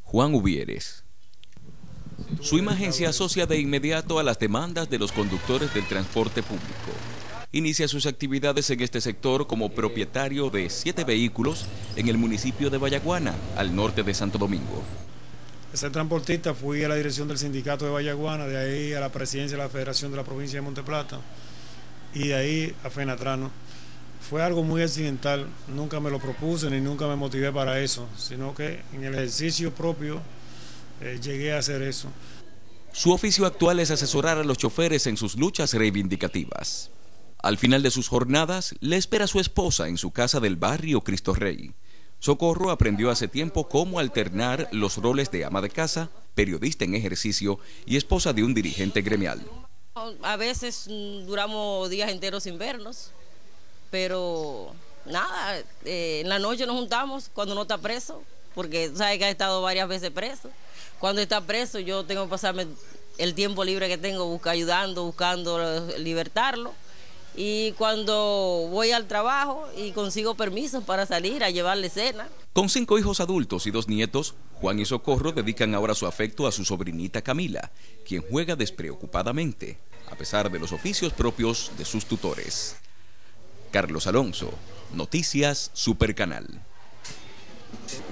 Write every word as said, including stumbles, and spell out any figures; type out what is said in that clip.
Juan Uvieres. Su imagen se asocia de inmediato a las demandas de los conductores del transporte público. Inicia sus actividades en este sector como propietario de siete vehículos en el municipio de Vallaguana, al norte de Santo Domingo. Ser transportista, fui a la dirección del sindicato de Vallaguana, de ahí a la presidencia de la Federación de la Provincia de Monteplata y de ahí a Fenatrano. Fue algo muy accidental, nunca me lo propuse ni nunca me motivé para eso, sino que en el ejercicio propio eh, llegué a hacer eso. Su oficio actual es asesorar a los choferes en sus luchas reivindicativas. Al final de sus jornadas, le espera su esposa en su casa del barrio Cristo Rey. Socorro aprendió hace tiempo cómo alternar los roles de ama de casa, periodista en ejercicio y esposa de un dirigente gremial. A veces duramos días enteros sin vernos, pero nada, eh, en la noche nos juntamos cuando no está preso, porque sabe que ha estado varias veces preso. Cuando está preso yo tengo que pasarme el tiempo libre que tengo busca, ayudando, buscando libertarlo. Y cuando voy al trabajo y consigo permisos para salir a llevarle cena. Con cinco hijos adultos y dos nietos, Juan y Socorro dedican ahora su afecto a su sobrinita Camila, quien juega despreocupadamente, a pesar de los oficios propios de sus tutores. Carlos Alonso, Noticias Supercanal.